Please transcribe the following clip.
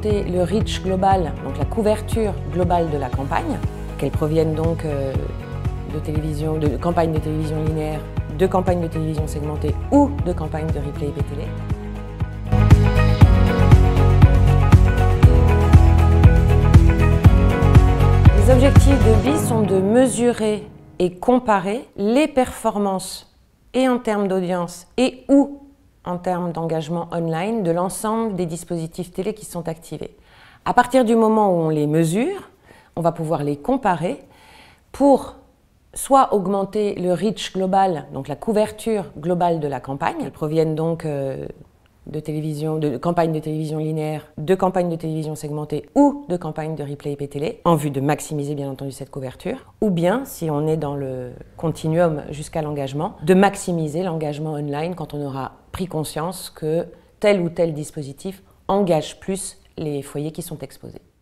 augmenter le reach global, donc la couverture globale de la campagne, qu'elle provienne donc de campagnes de télévision linéaire, de campagnes de télévision segmentée ou de campagnes de replay IP télé. Les objectifs de BIS sont de mesurer et comparer les performances et en termes d'audience et ou en termes d'engagement online de l'ensemble des dispositifs télé qui sont activés. À partir du moment où on les mesure, on va pouvoir les comparer pour soit augmenter le reach global, donc la couverture globale de la campagne, elles proviennent donc de campagnes de télévision linéaire, de campagnes de télévision segmentée ou de campagnes de replay IP télé, en vue de maximiser bien entendu cette couverture, ou bien, si on est dans le continuum jusqu'à l'engagement, de maximiser l'engagement online quand on aura pris conscience que tel ou tel dispositif engage plus les foyers qui sont exposés.